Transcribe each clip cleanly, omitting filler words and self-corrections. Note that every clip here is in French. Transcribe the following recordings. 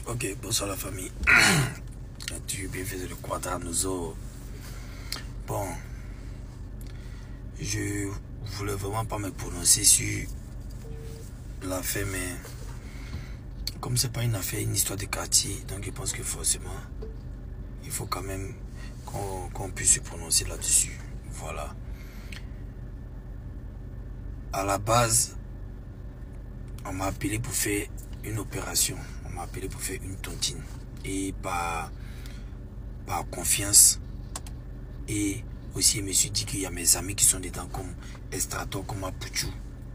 Ok, bonsoir la famille. Tu bien fait le quadranoso. Bon, je voulais vraiment pas me prononcer sur l'affaire, mais comme c'est pas une affaire, une histoire de quartier, donc je pense que forcément, il faut quand même qu'on puisse se prononcer là-dessus. Voilà. À la base, on m'a appelé pour faire une opération. On m'a appelé pour faire une tontine. Et par confiance. Et aussi, je me suis dit qu'il y a mes amis qui sont dedans, comme Estrator, comme Apuchou,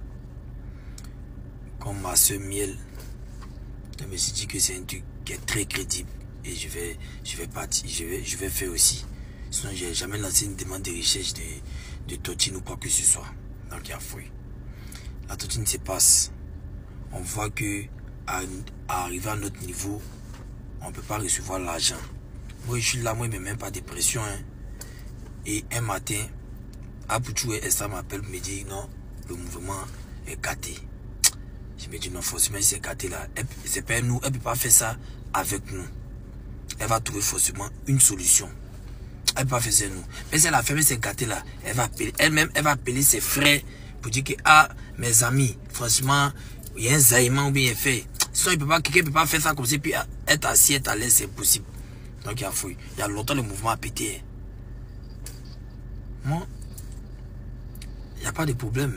comme ma soeur Miel. Je me suis dit que c'est un truc qui est très crédible. Et je vais partir, je vais faire aussi. Sinon, je n'ai jamais lancé une demande de recherche de tontine ou quoi que ce soit. Donc, il y a fouille. La tontine se passe. On voit que à arriver à notre niveau, on ne peut pas recevoir l'argent. Moi, je suis là, moi, je ne mets même pas de pression. Hein. Et un matin, Apuchou et Esther m'appellent pour me dire non, le mouvement est gâté. Je me dis non, forcément, c'est gâté là. C'est pas nous, elle ne peut pas faire ça avec nous. Elle va trouver forcément une solution. Elle ne peut pas faire ça nous. Mais si elle a fermé ces gâtés là, elle va appeler, elle-même, elle va appeler ses frères pour dire que, ah, mes amis, franchement, il y a un zaïman ou bien fait. Sinon, quelqu'un ne peut pas faire ça comme ça, puis être assis, être à l'aise, c'est impossible. Donc, il y a fouille. Il y a longtemps, le mouvement a pété. Moi, il n'y a pas de problème.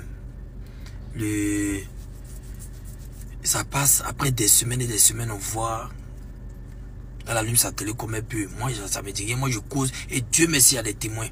Ça passe, après des semaines et des semaines, on voit. Elle allume sa télé comme elle peut. Moi, ça me dit rien. Moi, je cause. Et Dieu merci, il y a des témoins.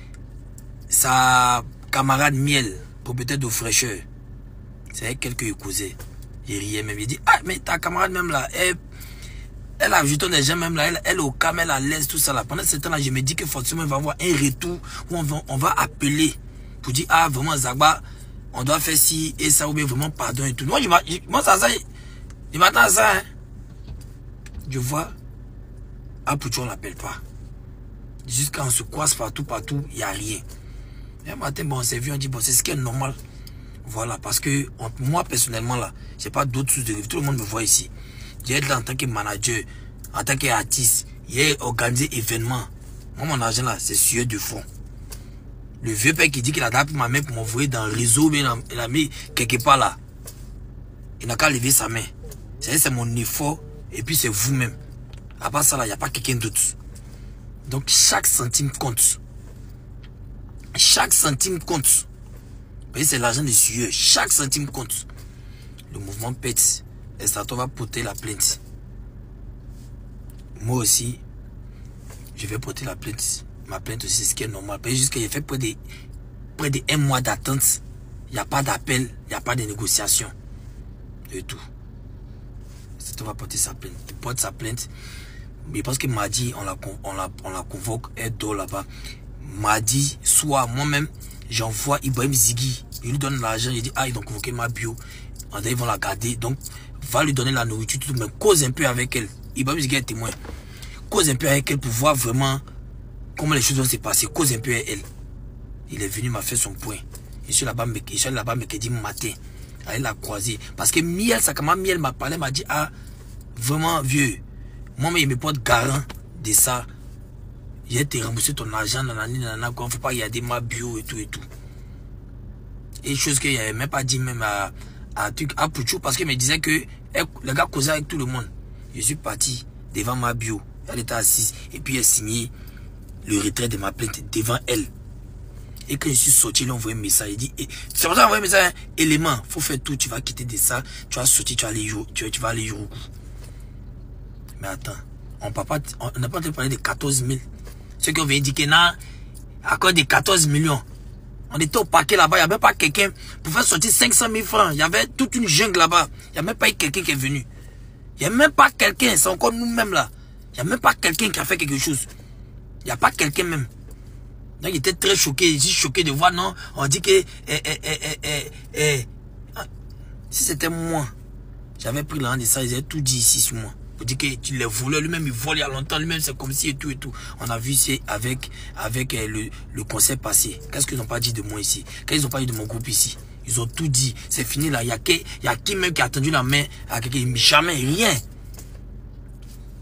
Sa camarade Miel, propriétaire de fraîcheur, c'est avec elle que je causais. Il riait même. Il dit, ah, mais ta camarade même là, elle a jeté des gens même là, elle est au calme, elle a l'aise, tout ça là. Pendant ce temps-là, je me dis que forcément, il va y avoir un retour où on va appeler pour dire, ah, vraiment, Zagba, on doit faire ci et ça, ou bien vraiment pardon et tout. Moi, je m'attends à ça. Hein. Je vois, Apuchou, on ne l'appelle pas. Jusqu'à on se croise partout, il n'y a rien. Et un matin, bon, on s'est vu, on dit, bon, c'est ce qui est normal. Voilà, parce que moi, personnellement, là, je n'ai pas d'autres sources de revenus. Tout le monde me voit ici. J'ai là en tant que manager, en tant qu'artiste, j'ai organisé événements. Moi, mon argent là, c'est sueur de fond. Le vieux père qui dit qu'il a tapé ma main pour m'envoyer dans le réseau, mais il a mis quelque part là. Il n'a qu'à lever sa main. C'est mon effort, et puis c'est vous-même. À part ça là, il n'y a pas quelqu'un d'autre. Donc chaque centime compte. Chaque centime compte. Vous voyez, c'est l'argent de sueur. Chaque centime compte. Le mouvement pète. Estrator va porter la plainte. Moi aussi, je vais porter la plainte. Ma plainte aussi, c'est ce qui est normal. Jusqu'à j'ai fait près de 1 mois d'attente. Il n'y a pas d'appel, il n'y a pas de négociation. Et tout. Estrator va porter sa plainte. Il porte sa plainte. Mais parce que mardi, on la convoque, elle dort là-bas. Mardi, soit moi-même, j'envoie Ibrahim Ziggy. Il lui donne l'argent, il dit, ah, ils ont convoqué ma bio. Ils vont la garder. Donc, va lui donner la nourriture, tout, mais cause un peu avec elle. Ibrahim Ziggy est témoin. Cause un peu avec elle pour voir vraiment comment les choses vont se passer. Cause un peu avec elle. Il est venu, m'a fait son point. Je suis là-bas, mercredi matin. Elle l'a croisé. Parce que Miel, sa camarade Miel m'a parlé, m'a dit, ah, vraiment vieux. Moi, il me porte garant de ça. J'ai été remboursé ton argent, nanana, qu'on ne faut pas garder ma bio et tout et tout. Et chose qu'il n'avait même pas dit même à Apuchou, parce qu'il me disait que le gars causait avec tout le monde. Je suis parti devant ma bio. Elle était assise et puis elle signait le retrait de ma plainte devant elle. Et quand je suis sorti, il a envoyé un message. Il dit, c'est pour ça qu'il a envoyé un message, élément, il faut faire tout, tu vas quitter de ça, tu vas sortir, tu vas aller Yorougou. Mais attends, on n'a pas parlé de 14 000. Ceux qui ont venu dire que non, à cause de 14 millions, on était au paquet là-bas, il n'y avait même pas quelqu'un pour faire sortir 500 000 francs. Il y avait toute une jungle là-bas. Il n'y a même pas eu quelqu'un qui est venu. Il n'y a même pas quelqu'un, c'est encore nous-mêmes là. Il n'y a même pas quelqu'un qui a fait quelque chose. Il n'y a pas quelqu'un même. Donc il était très choqué. Je suis choqué de voir, non, on dit que... si c'était moi, j'avais pris l'argent de ça, ils avaient tout dit ici sur moi. Pour dire que tu les volais, lui-même il vole il y a longtemps, lui-même c'est comme si et tout et tout. On a vu c'est avec le conseil passé. Qu'est-ce qu'ils n'ont pas dit de moi ici? Qu'est-ce qu'ils n'ont pas dit de mon groupe ici? Ils ont tout dit. C'est fini là. Il y a qui même qui a tendu la main à quelqu'un? Jamais, rien.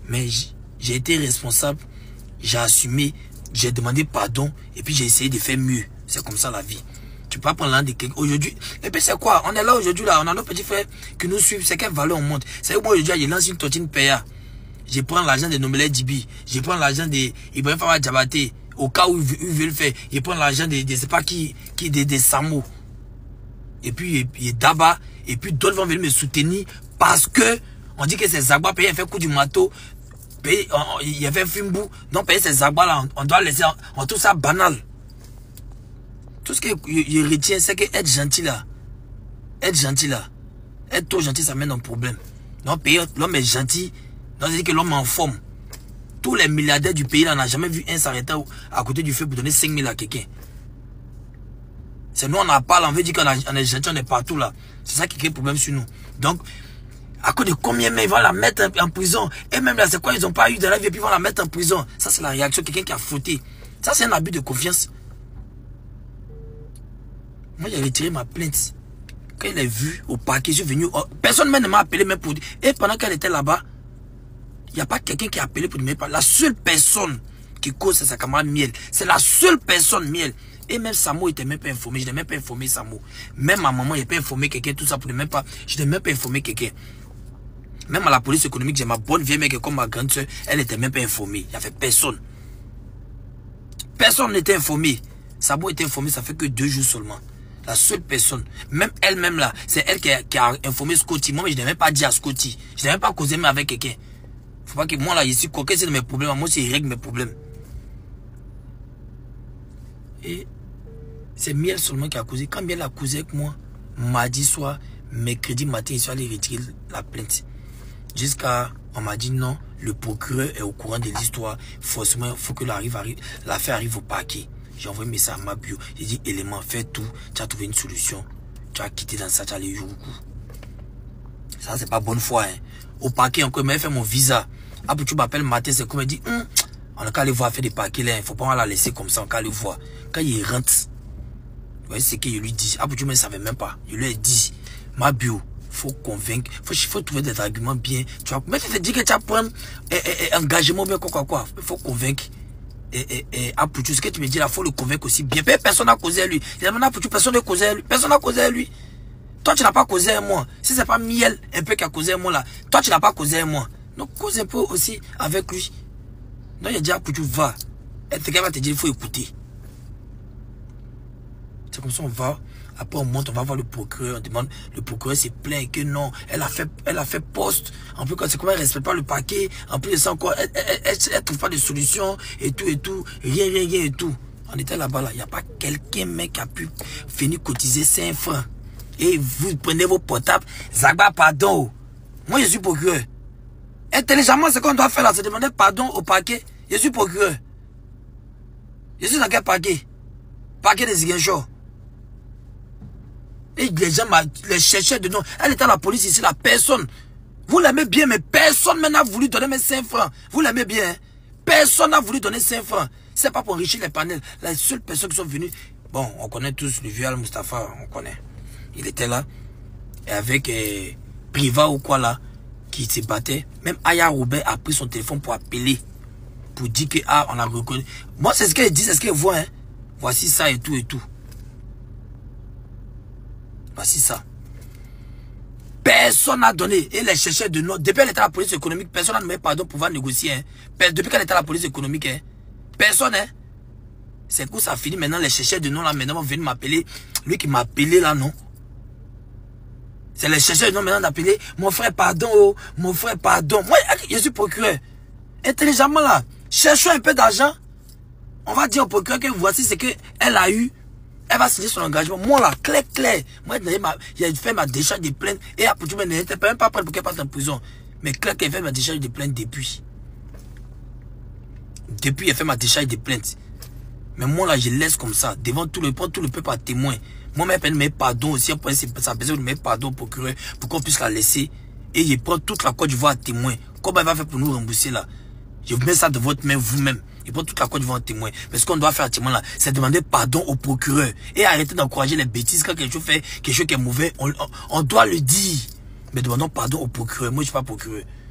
Mais j'ai été responsable, j'ai assumé, j'ai demandé pardon et puis j'ai essayé de faire mieux. C'est comme ça la vie. Tu peux pas prendre l'un de quelqu'un. Aujourd'hui, et puis c'est quoi? On est là aujourd'hui, là, on a nos petits frères qui nous suivent. C'est quelle valeur on monte? C'est que moi aujourd'hui, je lance une tontine PA. Je prends l'argent de Nomele Djibi. Je prends l'argent de Ibrahim Fawa Diabaté. Au cas où ils veulent faire. Je prends l'argent de c'est pas qui de Samo. Et puis, Daba. Et puis d'autres vont venir me soutenir parce que on dit que ces Zagba payent, fait coup du matos. Il y avait un Fimbu. Donc payer ces Zagba là, on doit laisser, on trouve ça banal. Tout ce que je retiens, c'est que être gentil là. Être gentil là. Être trop gentil, ça mène un problème. Donc payer, l'homme est gentil. Donc c'est-à-dire que l'homme est en forme. Tous les milliardaires du pays là n'ont jamais vu un s'arrêter à côté du feu pour donner 5 000 à quelqu'un. C'est nous on en parle, on veut dire qu'on est gentil, on est partout là. C'est ça qui crée problème sur nous. Donc, à cause de combien mais ils vont la mettre en prison. Et même là, c'est quoi, ils n'ont pas eu de la vie et puis ils vont la mettre en prison. Ça, c'est la réaction de quelqu'un qui a fauté. Ça, c'est un abus de confiance. Moi, j'ai retiré ma plainte. Quand il est vu au parquet, je suis venu. Personne même ne m'a appelé même pour dire. Et pendant qu'elle était là-bas, il n'y a pas quelqu'un qui a appelé pour dire. La seule personne qui cause, c'est sa camarade Miel. C'est la seule personne, Miel. Et même Samo n'était même pas informé. Je n'ai même pas informé Samo. Même ma maman, je n'ai pas informé quelqu'un, tout ça pour ne même pas. Je n'ai même pas informé quelqu'un. Même à la police économique, j'ai ma bonne vieille mère comme ma grande soeur, elle n'était même pas informée. Il n'y avait personne. Personne n'était informé. Samo était informé, ça fait que 2 jours seulement. La seule personne. Même elle-même là, c'est elle qui a informé Scotty. Moi, je n'ai même pas dit à Scotty. Je n'ai même pas causé même avec quelqu'un. Faut pas que moi là, ici, coquin, c'est de mes problèmes. Moi, c'est il règle mes problèmes. Et c'est Miel seulement qui a causé. Quand Miel a causé avec moi, mardi soir, mercredi matin, il suis allé retirer la plainte. Jusqu'à, on m'a dit non, le procureur est au courant de l'histoire. Forcément, il faut que l'affaire arrive au parquet. J'ai envoyé un message à ma bio. J'ai dit, élément, fais tout. Tu as trouvé une solution. Tu as quitté dans ça, tu as allé au coup. Ça, c'est pas bonne foi. Hein. Au parquet, encore, il m'a fait mon visa. Après, tu m'appelles matin, c'est comme il dit, on a qu'à aller voir faire des paquets là. Il ne faut pas la laisser comme ça, on a qu'à aller voir. Quand il rentre, vous voyez ce que je lui dis. Après, tu ne savais même pas. Je lui ai dit, ma bio. Faut convaincre, faut trouver des arguments bien. Tu vois, mais tu te dis que tu as pris un engagement bien quoi. Il faut convaincre. Après tout ce que tu me dis là, faut le convaincre aussi bien. Personne n'a causé à lui. Personne n'a causé à lui. Personne n'a causé à lui. Toi, tu n'as pas causé à moi. Si c'est pas Miel un peu qui a causé à moi là, toi, tu n'as pas causé à moi. Donc, cause un peu aussi avec lui. Donc, il a dit, après tu vas. Et quelqu'un va te dire, il faut écouter. C'est comme ça, on va. Après, on monte, on va voir le procureur. On demande, le procureur s'est plaint que non, elle a fait poste. En plus, c'est comment elle ne respecte pas le paquet. En plus de ça, encore, elle ne trouve pas de solution et tout. Rien et tout. On était là-bas, là. Il n'y a pas quelqu'un, mec, qui a pu finir cotiser 5 francs. Et vous prenez vos portables. Zagba, pardon. Moi, je suis procureur. Intelligemment, ce qu'on doit faire là, c'est demander pardon au paquet. Je suis procureur. Je suis dans quel paquet? Paquet des Ziguinchor. Et les gens, les chercheurs de nom, elle était à la police ici, la personne. Vous l'aimez bien, mais personne n'a voulu donner mes 5 francs. Vous l'aimez bien, hein? Personne n'a voulu donner 5 francs. C'est pas pour enrichir les panels. Les seules personnes qui sont venues, bon, on connaît tous le vieux Al-Mustafa, on connaît. Il était là, et avec Priva ou quoi là, qui se battait. Même Aya Robert a pris son téléphone pour appeler, pour dire que, ah, on a reconnu. Moi, c'est ce qu'elle dit, c'est ce qu'elle voit, hein. Voici ça et tout. Voici ça. Personne n'a donné. Et les chercheurs de nom, depuis qu'elle était à la police économique, personne n'a demandé pardon pour pouvoir négocier. Hein. Depuis qu'elle était à la police économique, hein. Personne. Hein. C'est que ça a fini maintenant. Les chercheurs de nom là, maintenant, vont venir m'appeler. Lui qui m'a appelé là, non. C'est les chercheurs de nom maintenant d'appeler. Mon frère, pardon. Oh, mon frère, pardon. Moi, je suis procureur. Intelligemment là. Cherchons un peu d'argent. On va dire au procureur que voici ce qu'elle a eu. Elle va signer son engagement. Moi, là, clair. Moi, j'ai fait ma décharge de plainte. Et après, tu n'étais même pas prêt pour qu'elle passe en prison. Mais clair qu'elle fait ma décharge de plainte depuis. Depuis, elle fait ma décharge de plainte. Mais moi, là, je laisse comme ça. Devant tout le peuple à témoin. Moi, elle me met pardon aussi. Ça a besoin de mettre pardon au procureur pour qu'on puisse la laisser. Et je prends toute la Côte d'Ivoire à témoin. Comment elle va faire pour nous rembourser, là? Je mets ça de votre main vous-même. Il prend toute la Côte d'Ivoire en témoin. Mais ce qu'on doit faire à témoin là, c'est demander pardon au procureur. Et arrêter d'encourager les bêtises. Quand quelque chose fait, quelque chose qui est mauvais, on doit le dire. Mais demandons pardon au procureur. Moi, je ne suis pas procureur.